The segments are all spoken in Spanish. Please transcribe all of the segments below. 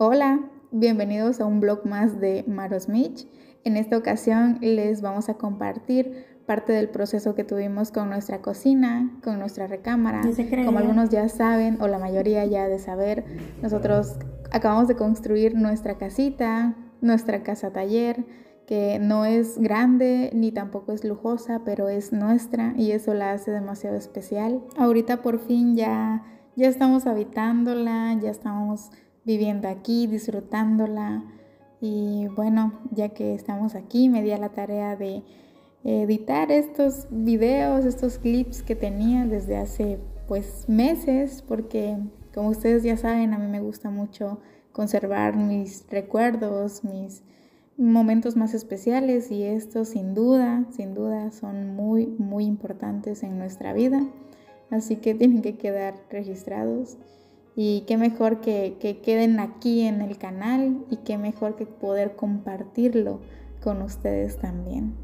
Hola, bienvenidos a un blog más de Maros Mitch. En esta ocasión les vamos a compartir parte del proceso que tuvimos con nuestra cocina, con nuestra recámara. Como algunos ya saben, o la mayoría ya de saber, nosotros acabamos de construir nuestra casita, nuestra casa taller, que no es grande ni tampoco es lujosa, pero es nuestra y eso la hace demasiado especial. Ahorita por fin ya estamos habitándola, ya estamos viviendo aquí, disfrutándola. Y bueno, ya que estamos aquí, me di a la tarea de editar estos videos, estos clips que tenía desde hace pues meses, porque como ustedes ya saben, a mí me gusta mucho conservar mis recuerdos, mis momentos más especiales, y estos sin duda son muy importantes en nuestra vida, así que tienen que quedar registrados. Y qué mejor que queden aquí en el canal, y qué mejor que poder compartirlo con ustedes también.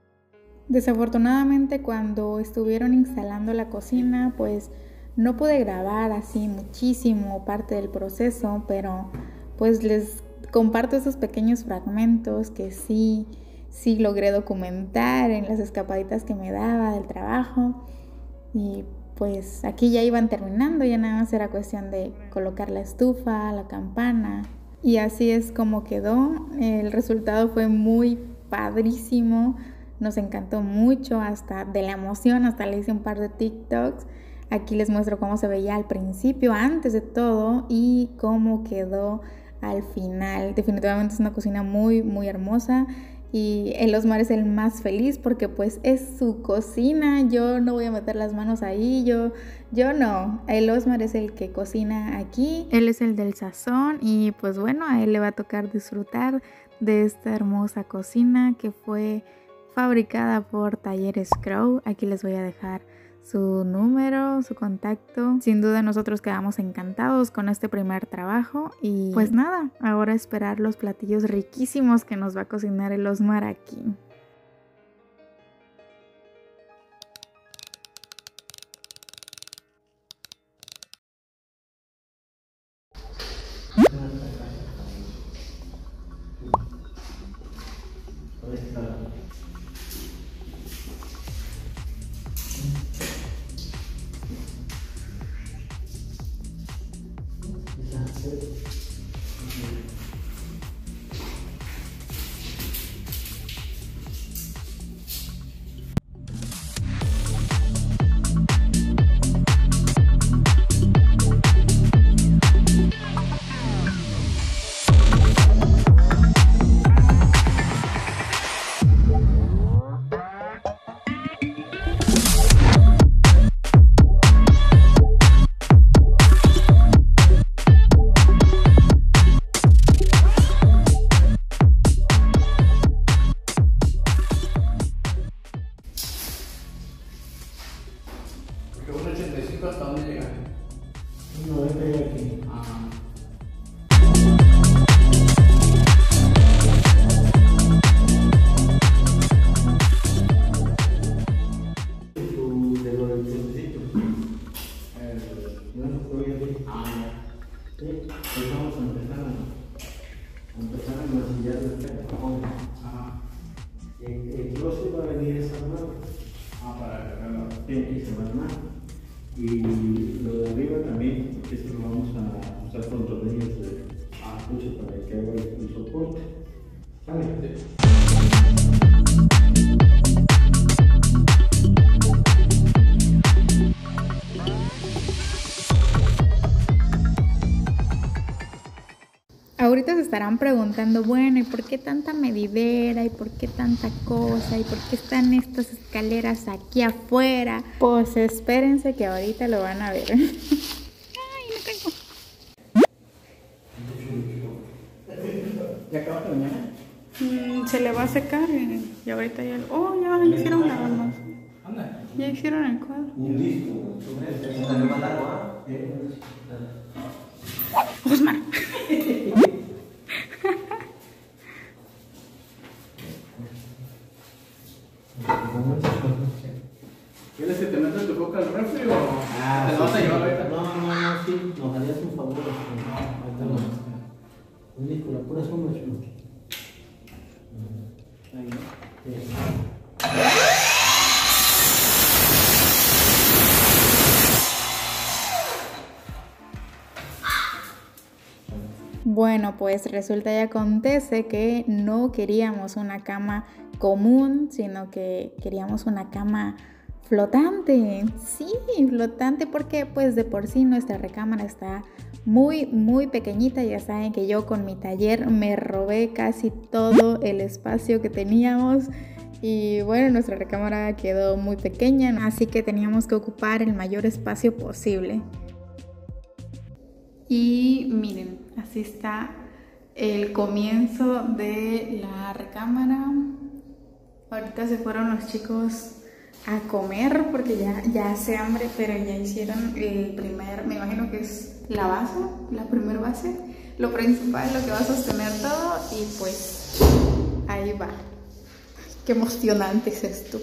Desafortunadamente, cuando estuvieron instalando la cocina, pues no pude grabar así muchísimo parte del proceso, pero pues les comparto esos pequeños fragmentos que sí logré documentar en las escapaditas que me daba del trabajo. Y pues aquí ya iban terminando, ya nada más era cuestión de colocar la estufa, la campana, y así es como quedó. El resultado fue muy padrísimo, nos encantó mucho, hasta de la emoción, hasta le hice un par de TikToks. Aquí les muestro cómo se veía al principio, antes de todo, y cómo quedó al final. Definitivamente es una cocina muy hermosa. Y el Osmar es el más feliz porque pues es su cocina, yo no voy a meter las manos ahí, yo no. El Osmar es el que cocina aquí, él es el del sazón, y pues bueno, a él le va a tocar disfrutar de esta hermosa cocina que fue fabricada por Talleres Crow. Aquí les voy a dejar su número, su contacto. Sin duda nosotros quedamos encantados con este primer trabajo, y pues nada, ahora esperar los platillos riquísimos que nos va a cocinar el Osmar aquí. Porque 1.85 ¿hasta dónde llega? 90 y aquí. De lo del puentecito. No se puede ir. Sí, pues vamos a empezar a masillar el pelo. El closet va a venir desarmado. Para cargarlo. Y se va a armar. Y lo de arriba también, porque esto lo vamos a usar con tornillos de ajuste para que haga el soporte. ¿Sale? Ahorita se estarán preguntando, bueno, ¿y por qué tanta medidera? ¿Y por qué tanta cosa? ¿Y por qué están estas escaleras aquí afuera? Pues espérense que ahorita lo van a ver. ¡Ay, me caigo! ¿Ya acabaste de bañar? Se le va a secar y ahorita ya... ¡Oh, ya hicieron la alma! Anda. Ya hicieron el cuadro. Listo. ¡Osmar! ¿Quieres que te metas tu coca al refri o te la vas a llevar ahorita? No, sí, nos harías un favor. Venís con la pura sombra, chulo. Ahí, ¿no? Sí. Bueno, pues resulta y acontece que no queríamos una cama común, sino que queríamos una cama flotante. Sí, flotante porque pues de por sí nuestra recámara está muy pequeñita. Ya saben que yo con mi taller me robé casi todo el espacio que teníamos. Y bueno, nuestra recámara quedó muy pequeña, así que teníamos que ocupar el mayor espacio posible. Y miren, así está el comienzo de la recámara. Ahorita se fueron los chicos a comer porque ya hace hambre, pero ya hicieron el primer, me imagino que es la base, la primer base. Lo principal, lo que va a sostener todo y pues ahí va. Qué emocionante es esto.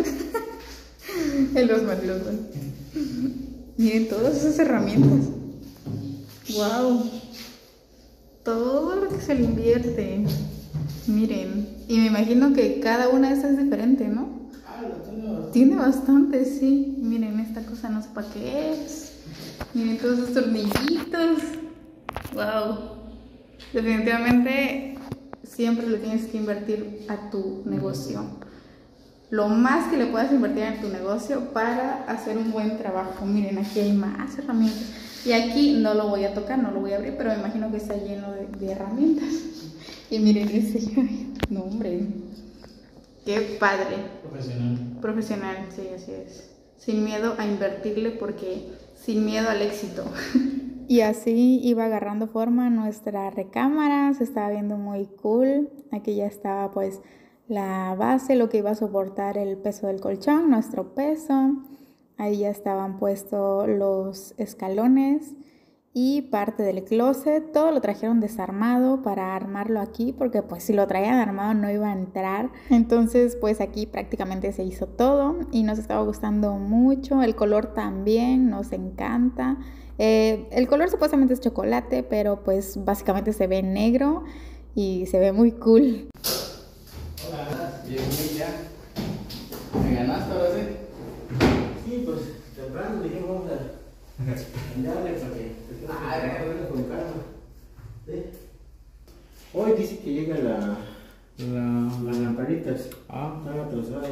El Osman. Miren todas esas herramientas. Wow, todo lo que se le invierte. Miren, y me imagino que cada una de estas es diferente, ¿no? Tiene bastante, sí. Miren, esta cosa no sé para qué es. Miren todos estos tornillitos. Wow. Definitivamente siempre le tienes que invertir a tu negocio. Lo más que le puedas invertir en tu negocio para hacer un buen trabajo. Miren, aquí hay más herramientas. Y aquí no lo voy a tocar, no lo voy a abrir, pero me imagino que está lleno de herramientas. Y miren ese, no hombre, qué padre. Profesional, sí, así es. Sin miedo a invertirle porque sin miedo al éxito. Y así iba agarrando forma nuestra recámara, se estaba viendo muy cool. Aquí ya estaba pues la base, lo que iba a soportar el peso del colchón, nuestro peso. Ahí ya estaban puestos los escalones y parte del closet. Todo lo trajeron desarmado para armarlo aquí porque pues si lo traían armado no iba a entrar. Entonces pues aquí prácticamente se hizo todo y nos estaba gustando mucho. El color también nos encanta. El color supuestamente es chocolate, pero pues básicamente se ve negro y se ve muy cool. Hola, llegué ya. ¿Me ganaste ahora sí? Sí, pues temprano dijimos vamos a andarle para que te venga con calma. ¿Sí? Hoy dice que llega las lamparitas. Ah, Estaba atrasada.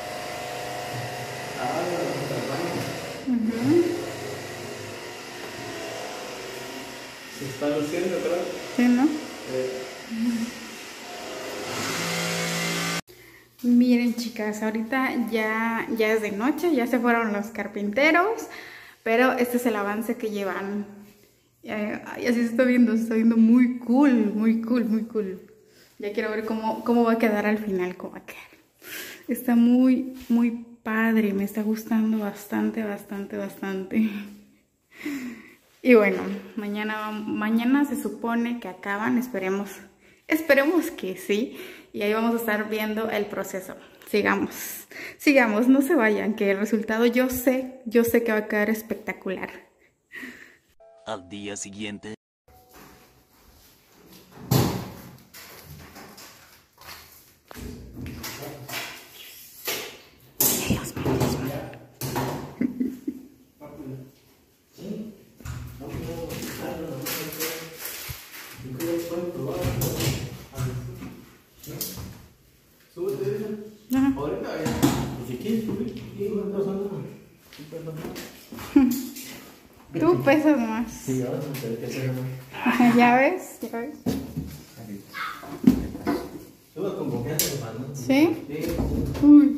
se está luciendo, creo. Sí, ¿no? Miren, chicas, ahorita ya es de noche, ya se fueron los carpinteros, pero este es el avance que llevan. Y así se está viendo muy cool, muy cool. Ya quiero ver cómo va a quedar al final, cómo va a quedar. Está muy padre, me está gustando bastante. Y bueno, mañana se supone que acaban, esperemos que sí. Y ahí vamos a estar viendo el proceso. Sigamos, no se vayan, que el resultado yo sé que va a quedar espectacular. Al día siguiente. Ahorita ya. Si quieres subir, no pasa nada. Tú pesas más. Sí, ahora me tengo que hacer más. ¿Ya ves? Tú vas con confianza, hermano. ¿Sí? Sí. Uy.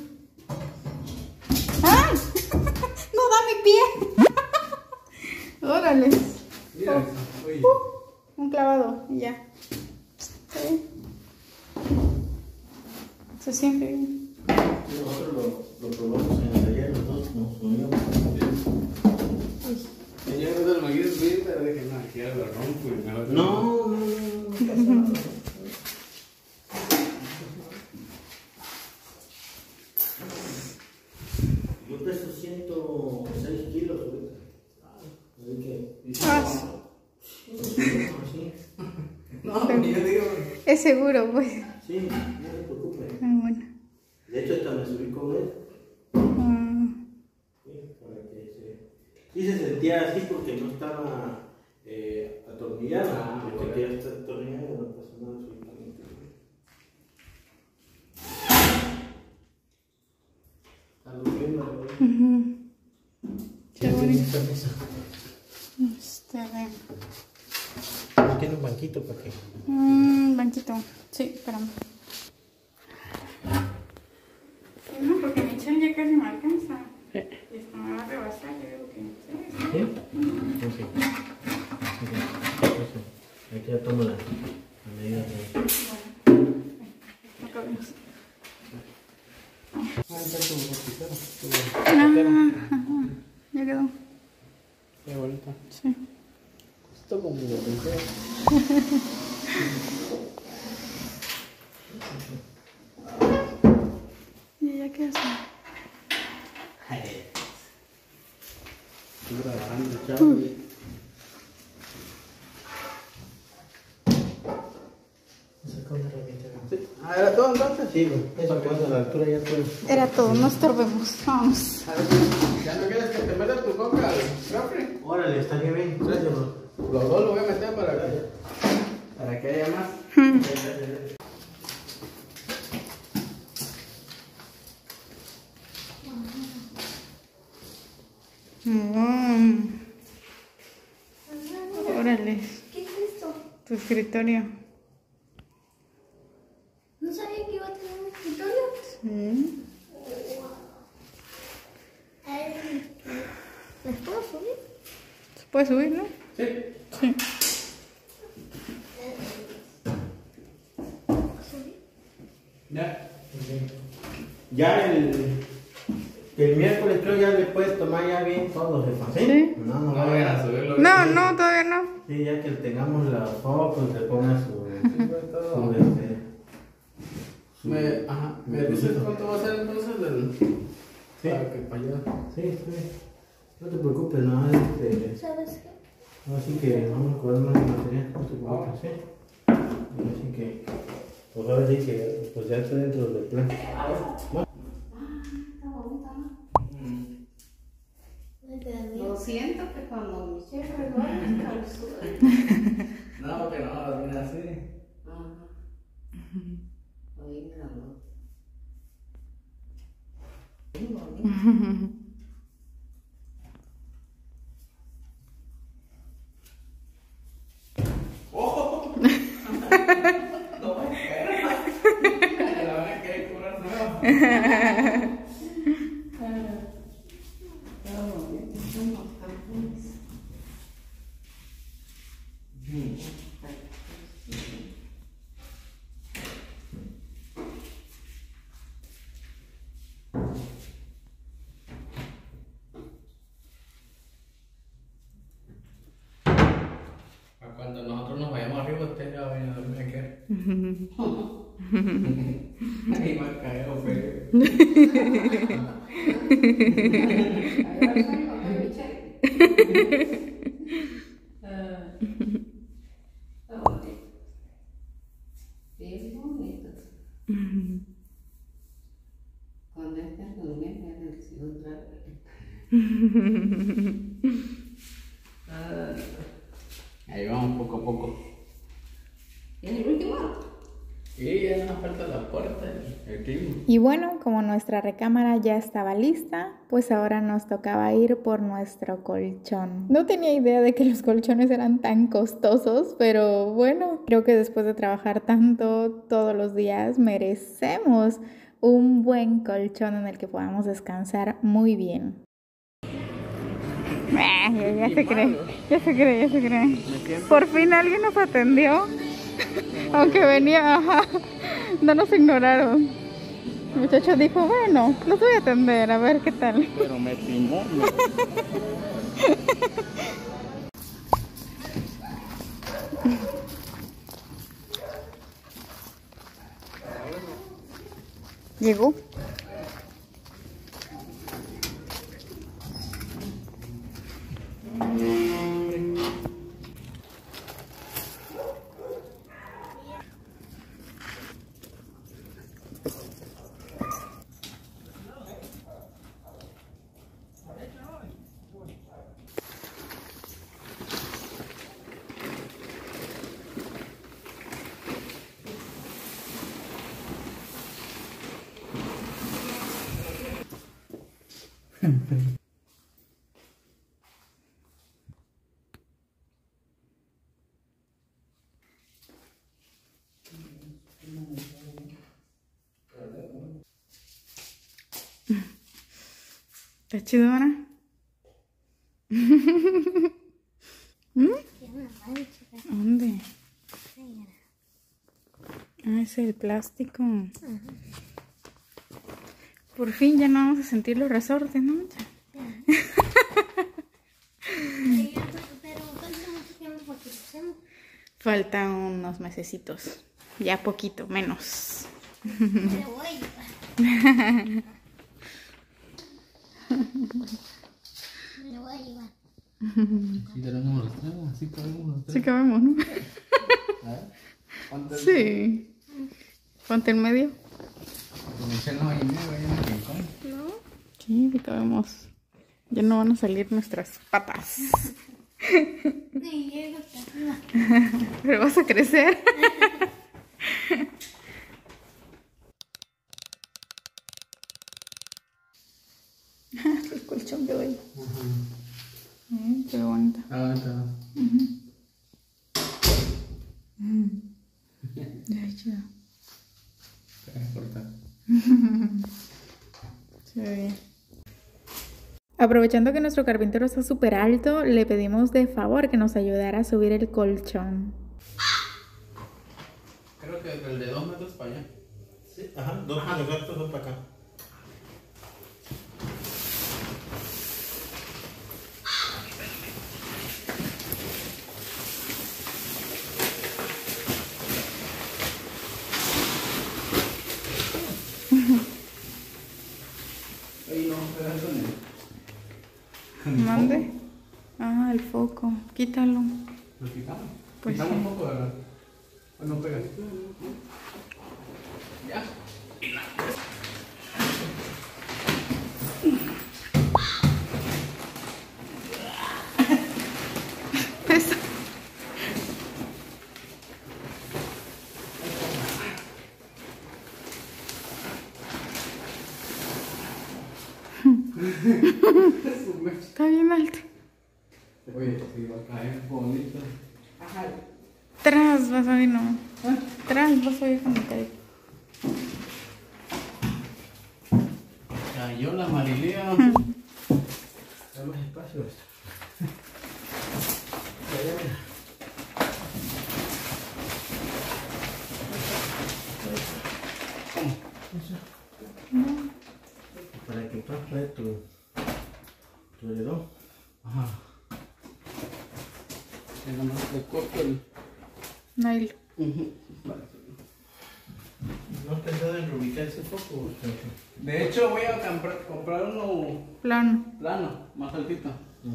¡Ay! ¡No da mi pie! ¡Órale! Mira, oye. Un clavado y ya. ¿Sí? Se siente bien. Nosotros lo probamos en el taller, los dos nos unimos. Señor, no te lo imaginas bien, pero dije, no, aquí ya lo rompo y me va a... No pasa nada. Yo peso 106 kilos ahorita. Así que... Ah. Sí. No, yo digo. Es seguro, pues. Sí, no se preocupe. Ah, bueno. De hecho, hasta me subí con él. Sí, para que sí se sentía así porque no estaba atornillado. Porque que ya está atornillado, no pasa nada absolutamente. A lo mismo. Qué bonito. Tiene un banquito para qué. Banquito. Sí, espérame. No, porque mi chan ya casi me alcanza. Esto me va a rebasar, yo digo que ¿Sí? Ok. Aquí ya tomo la medida de... Acá vemos. Ya quedó. Qué bonito. Sí. Esto como lo pensé. Y ya quedó así. Estoy grabando, Charlie. Saca una herramienta. Sí. Ah, ¿era todo entonces? Sí, güey. Eso que vas a la altura ya todo. Era todo, no estorbemos. Vamos. ¿Ya no quieres que te metas tu coca al café? Órale, está bien. Gracias, bro. Los dos lo voy a meter para que haya más. Órale, ¿Qué es esto? tu escritorio. No sabía que iba a tener un escritorio. Sí. ¿Las puedo subir? ¿Se puede subir, no? Sí. Sí. Ya. Ya el miércoles creo ya le puedes tomar ya bien todo, jefa. ¿Sí? Sí. No, No vayan a subirlo. No, no, todavía no. Sí, ya que tengamos la foto, le ponga su todo. ¿Me dices cuánto va a ser entonces el... Sí. Para que para allá. Sí, sí. No te preocupes, no, ¿Sabes qué? así que vamos a cobrar más material, no te preocupes, ¿sí? Así que, pues ahora sí que, pues ya está dentro del plan. Está bonita, ¿no? Me queda bien. Lo siento que cuando mi chef reduerme calzura. No, que no, viene así. Ajá. Oye, grabó. Muy bonito. ¡Ojo! No me queda. La van a querer cobrar nueva. Está bonito, son los campones. Cuando nosotros nos vayamos arriba, usted ya va a venir a dormir aquí. Ahí va a caer feo. Ahora soy con mi chef. Está bonito. Bien bonito. Cuando estés durmiendo, ya necesito otra vez. Ahí vamos poco a poco. ¿Y es el último? Y ya nos falta la puerta, el clima. Y bueno, como nuestra recámara ya estaba lista, pues ahora nos tocaba ir por nuestro colchón. No tenía idea de que los colchones eran tan costosos, pero bueno, creo que después de trabajar tanto todos los días, merecemos un buen colchón en el que podamos descansar muy bien. Ya se cree. Por fin alguien nos atendió. Aunque venía, ajá, no nos ignoraron. El muchacho dijo, bueno, los voy a atender, a ver qué tal. Pero me timó. Llegó. ¿Está chido, Ana? ¿Dónde? Ah, es el plástico. Por fin ya no vamos a sentir los resortes, ¿no? Pero falta mucho tiempo para que lo hacemos. Faltan unos mesecitos. Ya poquito, menos. Me lo voy a llevar. Me lo voy a llevar. Sí, tenemos los tres, así cabemos los tres. Sí cabemos, ¿no? A ver, ¿cuántos? Sí. Ponte en medio. Michelle no hay en medio, hay en el rincón. ¿No? Sí, sí cabemos. Ya no van a salir nuestras patas. Sí, llego hasta arriba. Pero vas a crecer. El colchón quedó ahí. Qué bonito. Ah, está. Ay, chido. Te voy a cortar. Se ve bien. Aprovechando que nuestro carpintero está súper alto, le pedimos de favor que nos ayudara a subir el colchón. Creo que el de 2 metros para allá. Sí, ajá, dos para acá, dos para acá. Ahí no, pero eso no. ¿Mande? Ah, el foco. Quítalo. ¿Lo quitamos? Pues Quitamos sí. un poco, ¿verdad? ¿O no pega? Ya. Pesa. Está bien alto. Oye, si va a caer bonito. Ajá. Tras vas a ver, no. Tras vas a ver cuando caiga. Cayó la Marilía. Hay más espacio. Para que pase tu dedo. Ajá. Y nomás le corto el... Nailo. Vale. ¿No has pensado en reubicar ese foco? De hecho, voy a comprar uno Plano. plano, más altito.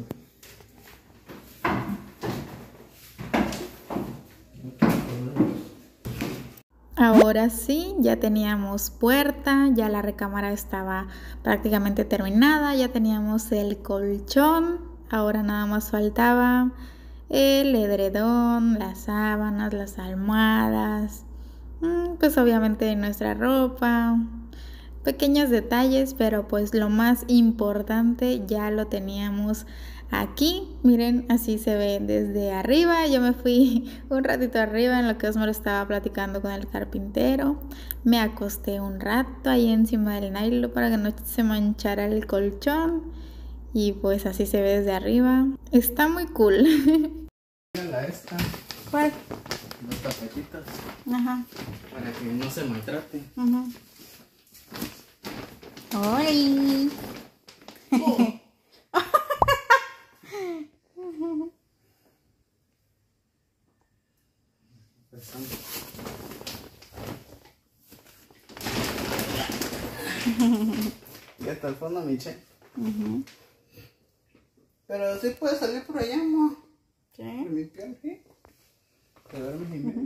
Ahora sí, ya teníamos puerta, ya la recámara estaba prácticamente terminada, ya teníamos el colchón, ahora nada más faltaba el edredón, las sábanas, las almohadas, pues obviamente nuestra ropa, pequeños detalles, pero pues lo más importante ya lo teníamos aquí. Miren, así se ve desde arriba. Yo me fui un ratito arriba en lo que Osmar estaba platicando con el carpintero. Me acosté un rato ahí encima del nylon para que no se manchara el colchón. Y pues así se ve desde arriba. Está muy cool. Mira esta, ¿Cuál? los tapetitas, Ajá. para que no se maltrate. Ajá. ¡Ay! Y hasta el fondo, Miche. Pero sí puede salir por allá, amor. ¿Qué? En mi piel, sí. Te duermes y medio.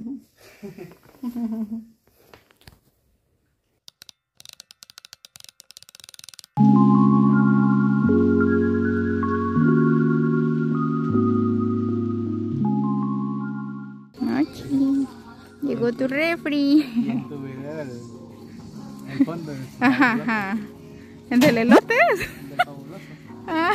Aquí. Llegó tu refri. Y en tu video el fondo es Ajá, ajá. ¿El del elotes? del fabuloso. Ah.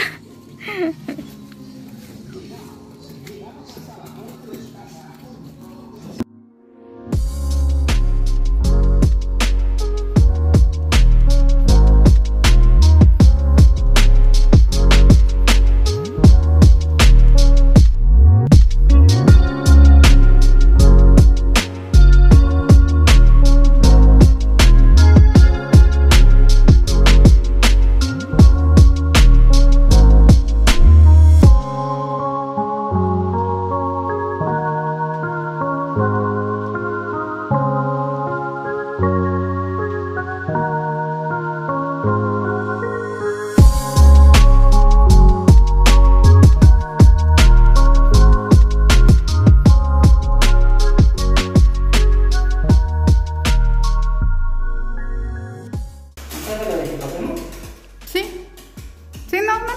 Sí. Sí, no, no.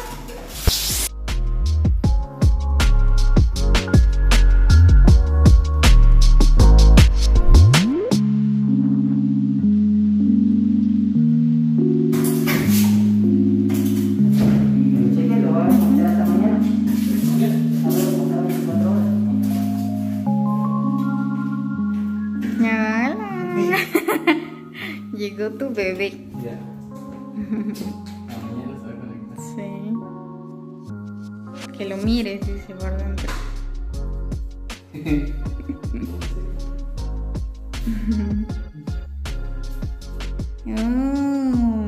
Hola. Llegó tu bebé. Ya. Mañana se va a conectar. Sí. Que lo mires, dice por dentro. Oh.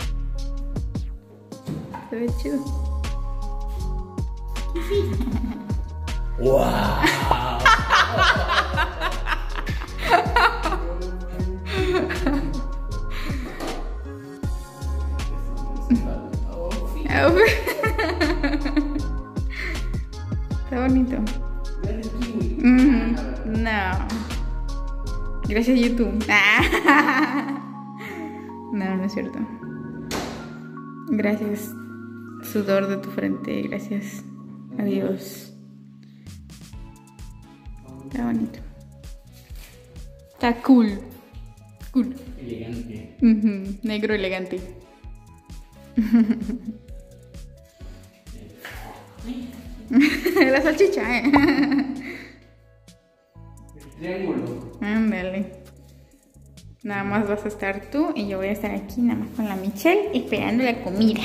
Se ve chido. Está bonito. No. Gracias YouTube. No, no es cierto. Gracias, sudor de tu frente. Gracias. Adiós. Está bonito. Está cool. Cool. Elegante. Negro elegante. La salchicha, Triángulo. Ándale. Nada más vas a estar tú y yo voy a estar aquí nada más con la Michelle esperando la comida.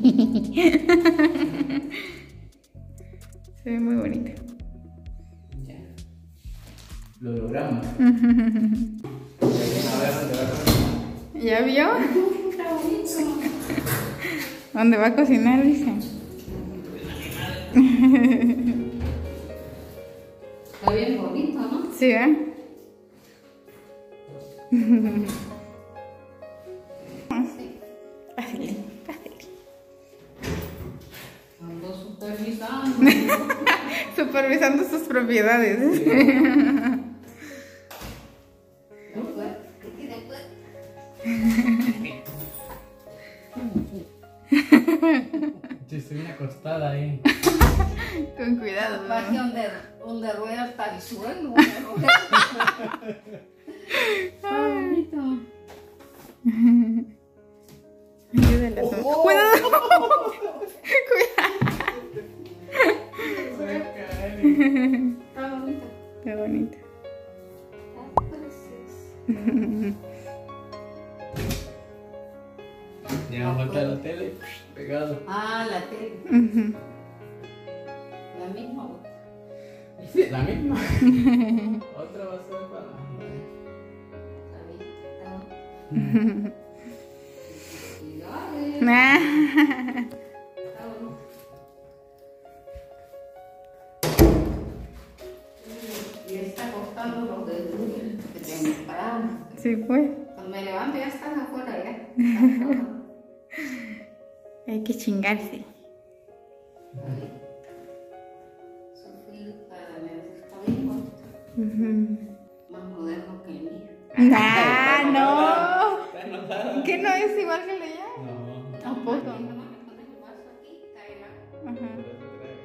Se ve muy bonita. Ya. Lo logramos. ¿Ya vio? ¿Dónde va a cocinar, dice? Está bien bonito, ¿no? Sí, ¿eh? Pásale, pásale. Ando supervisando. Supervisando sus propiedades. Yo estoy bien acostada ahí. Con cuidado, Aparte ¿no? donde rueda hasta el suelo. Está bonito. Ayúdala. ¡Cuidado! Está bonito. Qué bonito. Está precioso. Ya me falta la tele pegado. Ah, la tele. Ujú. La misma bota. Sí, la misma. Otra va a ser para. Está bien. Y dale. Ah. Está bonito. Y está costando los dedos que tengo parado. Sí, pues. Cuando me levanto ya están afuera ya. Hay que chingarse. Sufrir para ver, está bien bonito. Ujú. Más moderno que el mío. Ah, no. ¿Está enojada? ¿Qué no es igual que el de ella? No. Tampoco. Nomás le pones el vaso aquí, cae el agua. Ajá. Por eso trae.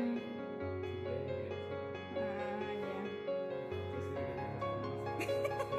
Ah, ya.